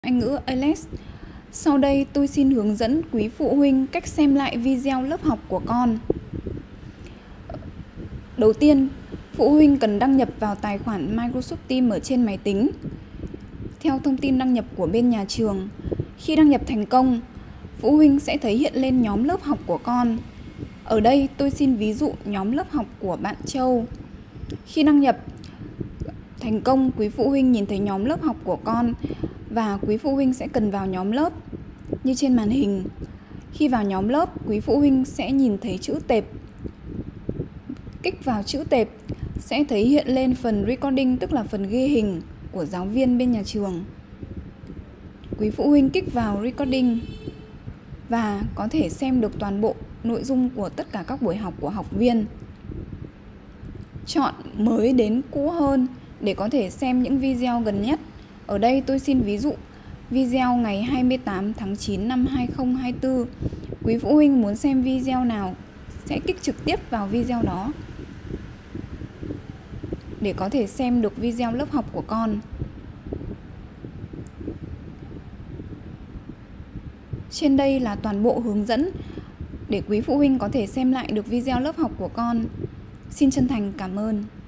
Anh ngữ Alex. Sau đây tôi xin hướng dẫn quý phụ huynh cách xem lại video lớp học của con. Đầu tiên, phụ huynh cần đăng nhập vào tài khoản Microsoft Teams ở trên máy tính. Theo thông tin đăng nhập của bên nhà trường, khi đăng nhập thành công, phụ huynh sẽ thấy hiện lên nhóm lớp học của con. Ở đây tôi xin ví dụ nhóm lớp học của bạn Châu. Khi đăng nhập thành công, quý phụ huynh nhìn thấy nhóm lớp học của con và quý phụ huynh sẽ cần vào nhóm lớp như trên màn hình. Khi vào nhóm lớp, quý phụ huynh sẽ nhìn thấy chữ tệp. Kích vào chữ tệp sẽ thấy hiện lên phần recording, tức là phần ghi hình của giáo viên bên nhà trường. Quý phụ huynh kích vào recording và có thể xem được toàn bộ nội dung của tất cả các buổi học của học viên. Chọn mới đến cũ hơn để có thể xem những video gần nhất. Ở đây tôi xin ví dụ video ngày 28 tháng 9 năm 2024. Quý phụ huynh muốn xem video nào sẽ kích trực tiếp vào video đó để có thể xem được video lớp học của con. Trên đây là toàn bộ hướng dẫn để quý phụ huynh có thể xem lại được video lớp học của con. Xin chân thành cảm ơn.